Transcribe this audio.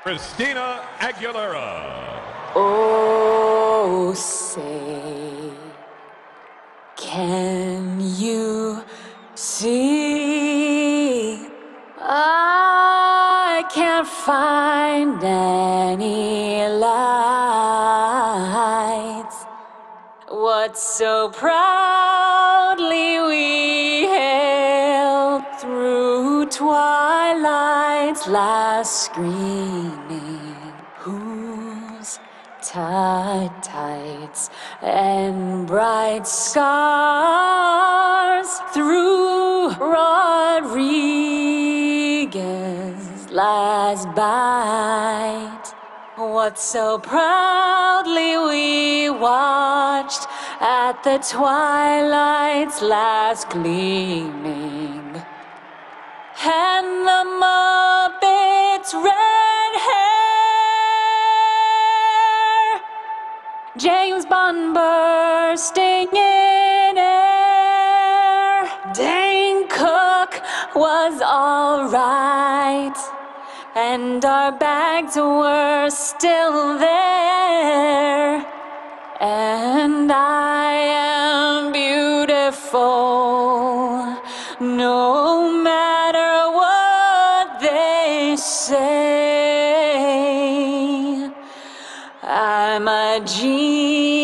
Christina Aguilera. Oh, say, can you see? I can't find any lights. What so proudly we hailed through twilight's last screening, whose tights and bright scars through Rodriguez's last bite. What so proudly we watched at the twilight's last gleaming, and the Muppets' red hair, James Bond bursting in air. Dane Cook was all right, and our bags were still there. And I am beautiful, no matter what they say. I'm a genius.